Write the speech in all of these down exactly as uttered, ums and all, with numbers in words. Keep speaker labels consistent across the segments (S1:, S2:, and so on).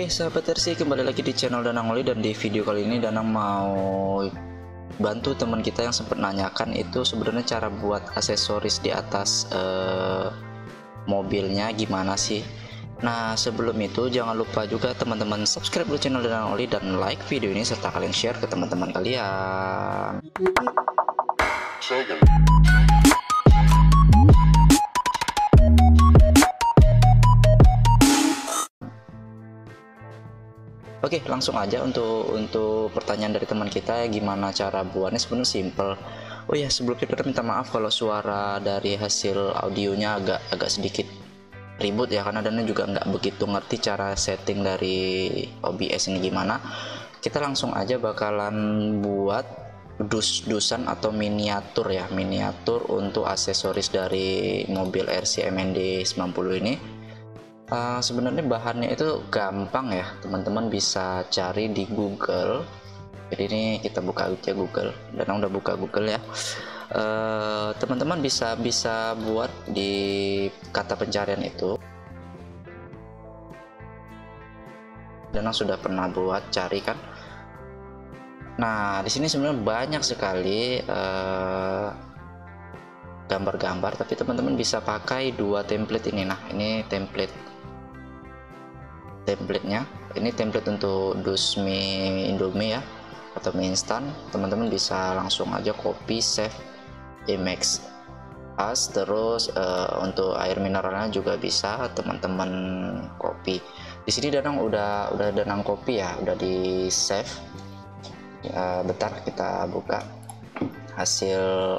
S1: Oke sahabat R C, kembali lagi di channel Danang Oli, dan di video kali ini Danang mau bantu teman kita yang sempat nanyakan itu sebenarnya cara buat aksesoris di atas eh, mobilnya gimana sih. Nah sebelum itu jangan lupa juga teman-teman subscribe dulu channel Danang Oli dan like video ini serta kalian share ke teman-teman kalian. Oke, langsung aja untuk untuk pertanyaan dari teman kita, gimana cara buatnya. Sebenarnya simple. Oh ya, sebelum itu minta maaf kalau suara dari hasil audionya agak agak sedikit ribut ya, karena Dana juga nggak begitu ngerti cara setting dari O B S ini gimana. Kita langsung aja bakalan buat dus-dusan atau miniatur ya, miniatur untuk aksesoris dari mobil R C M N D sembilan puluh ini. Uh, sebenarnya bahannya itu gampang ya, teman-teman bisa cari di Google. Jadi ini kita buka aja Google, dan udah buka Google ya. Teman-teman uh, bisa bisa buat di kata pencarian itu. Dan sudah pernah buat cari kan. Nah di sini sebenarnya banyak sekali uh, gambar-gambar, tapi teman-teman bisa pakai dua template ini. Nah ini template templatenya, ini template untuk dus mie Indomie ya, atau mie instan. Teman-teman bisa langsung aja copy, save image as, terus uh, untuk air mineralnya juga bisa teman-teman copy. Di sini Danang udah udah Danang copy ya, udah di save ya. Bentar kita buka hasil.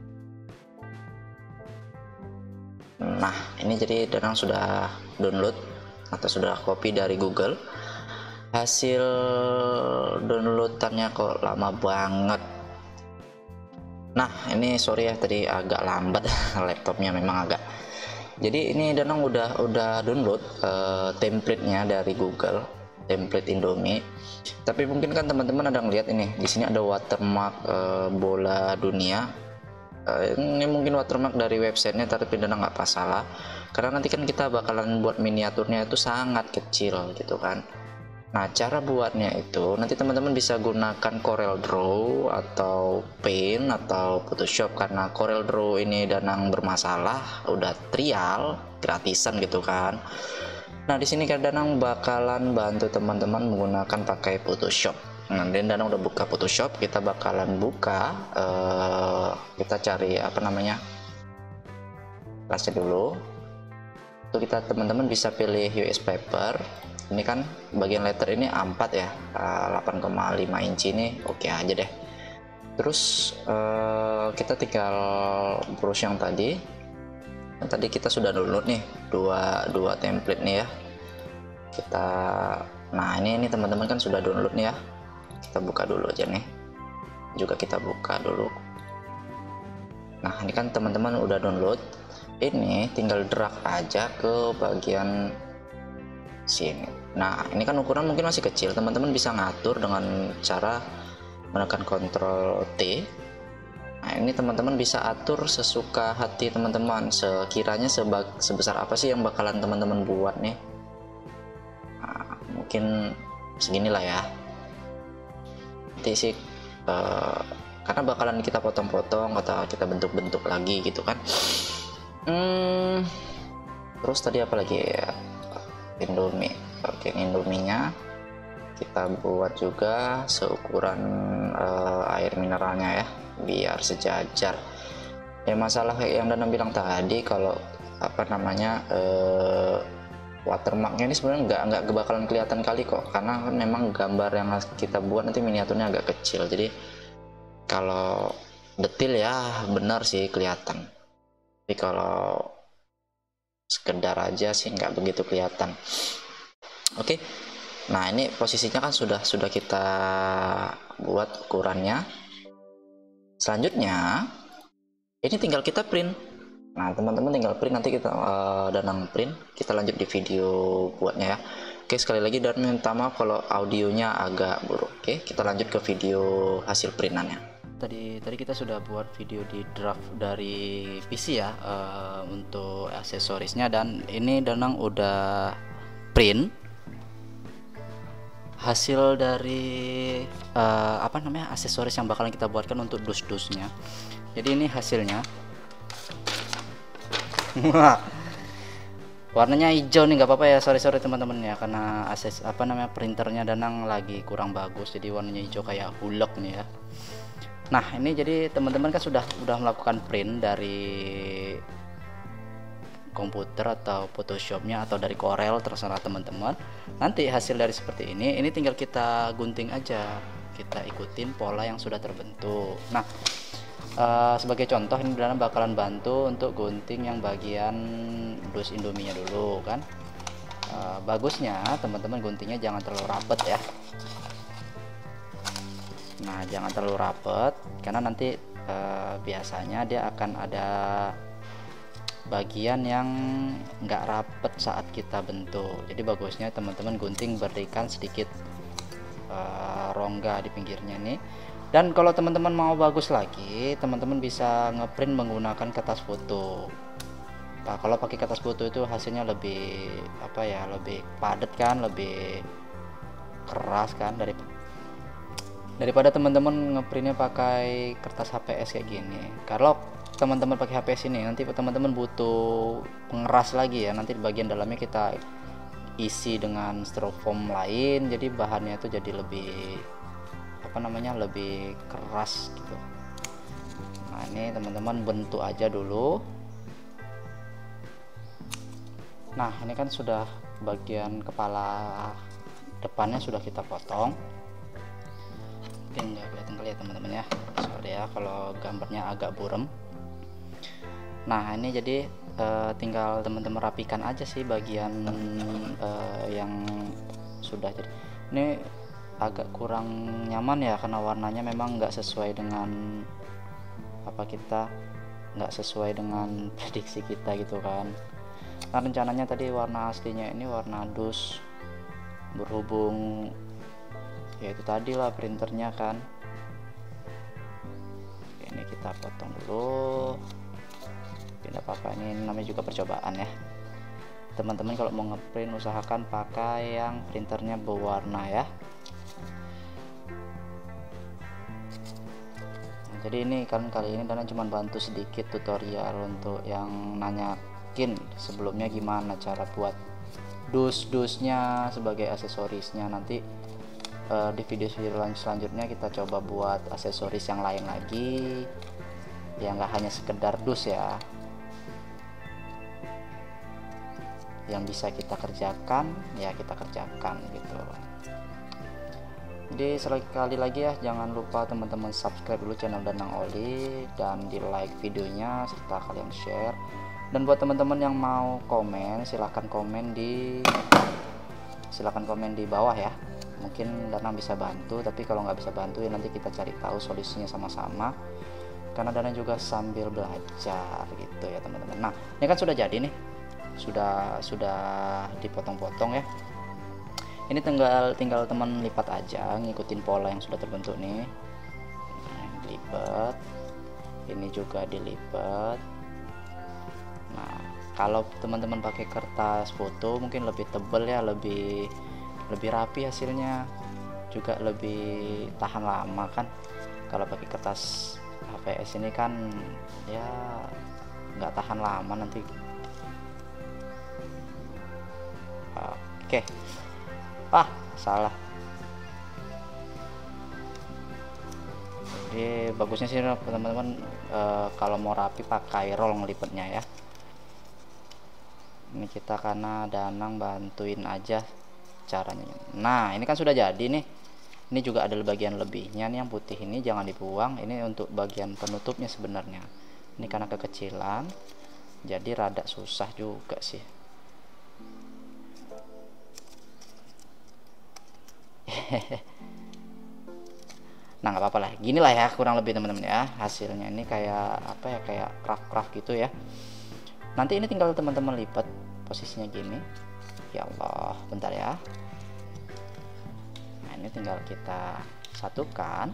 S1: Nah ini jadi Danang sudah download atau sudah copy dari Google. Hasil downloadannya kok lama banget. Nah ini sorry ya, tadi agak lambat laptopnya memang agak. Jadi ini Danang udah udah download uh, templatenya dari Google, template Indomie. Tapi mungkin kan teman-teman ada ngeliat ini, di sini ada watermark uh, bola dunia. Uh, ini mungkin watermark dari websitenya, tapi Danang nggak masalah karena nanti kan kita bakalan buat miniaturnya itu sangat kecil gitu kan. Nah cara buatnya itu nanti teman-teman bisa gunakan Corel Draw atau Paint atau Photoshop, karena Corel Draw ini Danang bermasalah, udah trial gratisan gitu kan. Nah di sini kan Danang bakalan bantu teman-teman menggunakan pakai Photoshop. Nah dan Danang udah buka Photoshop, kita bakalan buka uh, kita cari apa namanya kelasnya dulu. Itu kita teman-teman bisa pilih U S paper. Ini kan bagian letter ini A empat ya, delapan koma lima inci ini oke aja deh. Terus uh, kita tinggal brush yang tadi. Yang tadi kita sudah download nih dua dua template nih ya. Kita nah ini ini teman-teman kan sudah download nih ya. Kita buka dulu aja nih. Juga kita buka dulu. Nah ini kan teman-teman udah download. Ini tinggal drag aja ke bagian sini. Nah ini kan ukuran mungkin masih kecil, teman-teman bisa ngatur dengan cara menekan Ctrl T. Nah ini teman-teman bisa atur sesuka hati teman-teman, sekiranya sebesar apa sih yang bakalan teman-teman buat nih. Nah, mungkin seginilah ya nanti sih, uh, karena bakalan kita potong-potong atau kita bentuk-bentuk lagi gitu kan. Hmm, terus tadi apa lagi ya, Indomie. Oke, Indominya kita buat juga seukuran uh, air mineralnya ya, biar sejajar. Ya masalah kayak yang Danang bilang tadi, kalau apa namanya uh, watermarknya ini sebenarnya nggak nggak bakalan kelihatan kali kok, karena kan memang gambar yang kita buat nanti miniaturnya agak kecil. Jadi kalau detail ya benar sih kelihatan. Tapi kalau sekedar aja sih nggak begitu kelihatan. Oke, nah ini posisinya kan sudah sudah kita buat ukurannya. Selanjutnya ini tinggal kita print. Nah teman-teman tinggal print, nanti kita uh, Danang print. Kita lanjut di video buatnya ya. Oke, sekali lagi dan minta maaf kalau audionya agak buruk. Oke, kita lanjut ke video hasil printannya. Tadi tadi kita sudah buat video di draft dari P C ya, uh, untuk aksesorisnya, dan ini Danang udah print
S2: hasil dari uh, apa namanya aksesoris yang bakalan kita buatkan untuk dus-dusnya. Jadi ini hasilnya. Warnanya hijau nih, nggak apa-apa ya, sorry sorry teman-teman ya, karena akses apa namanya printernya Danang lagi kurang bagus, jadi warnanya hijau kayak hulek nih ya. Nah ini jadi teman-teman kan sudah udah melakukan print dari komputer atau Photoshopnya atau dari Corel, terserah teman-teman. Nanti hasil dari seperti ini ini tinggal kita gunting aja, kita ikutin pola yang sudah terbentuk. Nah Uh, sebagai contoh ini Dana bakalan bantu untuk gunting yang bagian dus Indominya dulu kan. Uh, bagusnya teman-teman guntingnya jangan terlalu rapet ya. Nah jangan terlalu rapet karena nanti uh, biasanya dia akan ada bagian yang nggak rapet saat kita bentuk. Jadi bagusnya teman-teman gunting berikan sedikit uh, rongga di pinggirnya nih. Dan kalau teman-teman mau bagus lagi, teman-teman bisa ngeprint menggunakan kertas foto. Nah, kalau pakai kertas foto itu hasilnya lebih apa ya, lebih padat kan, lebih keras kan dari daripada teman-teman ngeprintnya pakai kertas H P S kayak gini. Kalau teman-teman pakai H P S ini nanti teman-teman butuh pengeras lagi ya, nanti di bagian dalamnya kita isi dengan styrofoam lain, jadi bahannya itu jadi lebih apa namanya lebih keras gitu. Nah ini teman-teman bentuk aja dulu. Nah ini kan sudah bagian kepala depannya sudah kita potong, mungkin nggak kelihatan kali ya teman-teman ya, sorry ya kalau gambarnya agak buram. Nah ini jadi uh, tinggal teman-teman rapikan aja sih bagian uh, yang sudah jadi. Ini agak kurang nyaman ya karena warnanya memang nggak sesuai dengan apa kita nggak sesuai dengan prediksi kita gitu kan. Nah rencananya tadi warna aslinya ini warna dus, berhubung ya itu tadi lah printernya kan. Ini kita potong dulu, tidak apa-apa, ini namanya juga percobaan ya teman-teman. Kalau mau ngeprint usahakan pakai yang printernya berwarna ya. Jadi ini kan kali ini Dana cuma bantu sedikit tutorial untuk yang nanyakin sebelumnya gimana cara buat dus-dusnya sebagai aksesorisnya. Nanti uh, di video selanjutnya kita coba buat aksesoris yang lain lagi yang nggak hanya sekedar dus ya, yang bisa kita kerjakan ya kita kerjakan gitu. Jadi sekali lagi ya jangan lupa teman-teman subscribe dulu channel Danang Oli dan di like videonya serta kalian share. Dan buat teman-teman yang mau komen silahkan komen di silahkan komen di bawah ya, mungkin Danang bisa bantu, tapi kalau nggak bisa bantu ya nanti kita cari tahu solusinya sama-sama karena Danang juga sambil belajar gitu ya teman-teman. Nah ini kan sudah jadi nih, sudah sudah dipotong-potong ya. Ini tinggal tinggal teman lipat aja, ngikutin pola yang sudah terbentuk nih. Nah, dilipat, ini juga dilipat. Nah kalau teman-teman pakai kertas foto mungkin lebih tebal ya, lebih lebih rapi hasilnya, juga lebih tahan lama kan. Kalau pakai kertas H P S ini kan ya nggak tahan lama nanti. Oke, ah salah. Jadi bagusnya sih teman-teman e, kalau mau rapi pakai roll ngelipetnya ya. Ini kita karena Danang bantuin aja caranya. Nah ini kan sudah jadi nih. Ini juga ada bagian lebihnya nih, yang putih ini jangan dibuang. Ini untuk bagian penutupnya sebenarnya. Ini karena kekecilan jadi rada susah juga sih. Nah nggak apa-apa lah, gini lah ya kurang lebih teman-teman ya hasilnya. Ini kayak apa ya, kayak craft-craft gitu ya. Nanti ini tinggal teman-teman lipat posisinya gini. Ya Allah, bentar ya. Nah ini tinggal kita satukan,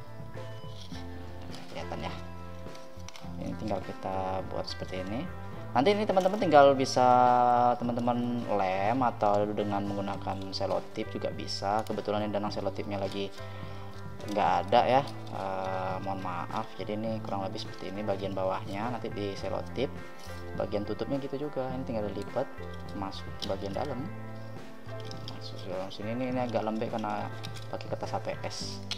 S2: kelihatan ya. Ini tinggal kita buat seperti ini. Nanti ini teman-teman tinggal bisa teman-teman lem atau dengan menggunakan selotip juga bisa. Kebetulan ini Danang selotipnya lagi nggak ada ya, uh, mohon maaf. Jadi ini kurang lebih seperti ini bagian bawahnya, nanti di selotip. Bagian tutupnya gitu juga, ini tinggal dilipat masuk ke bagian dalam. Masuk ke dalam sini. Ini, ini agak lembek karena pakai kertas H P S.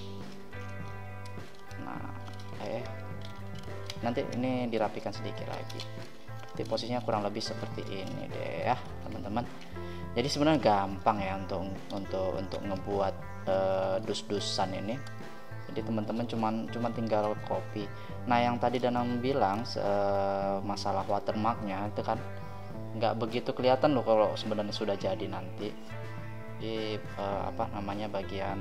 S2: Nah, eh nanti ini dirapikan sedikit lagi. Jadi posisinya kurang lebih seperti ini deh ya teman-teman. Jadi sebenarnya gampang ya untuk untuk untuk ngebuat uh, dus-dusan ini. Jadi teman-teman cuman cuman tinggal copy. Nah yang tadi Danang bilang uh, masalah watermarknya itu kan nggak begitu kelihatan loh kalau sebenarnya sudah jadi nanti. Di uh, apa namanya bagian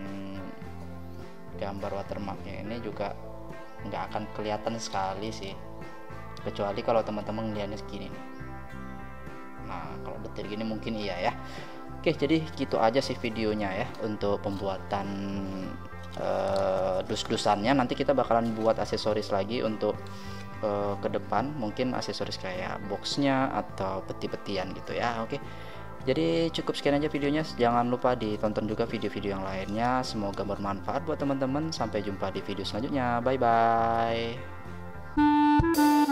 S2: gambar watermarknya ini juga nggak akan kelihatan sekali sih, kecuali kalau teman-teman lihatnya segini nih. Nah kalau detail gini mungkin iya ya. Oke, jadi gitu aja sih videonya ya untuk pembuatan uh, dus-dusannya. Nanti kita bakalan buat aksesoris lagi untuk uh, ke depan, mungkin aksesoris kayak boxnya atau peti-petian gitu ya. Oke, jadi cukup sekian aja videonya. Jangan lupa ditonton juga video-video yang lainnya. Semoga bermanfaat buat teman-teman. Sampai jumpa di video selanjutnya. Bye bye.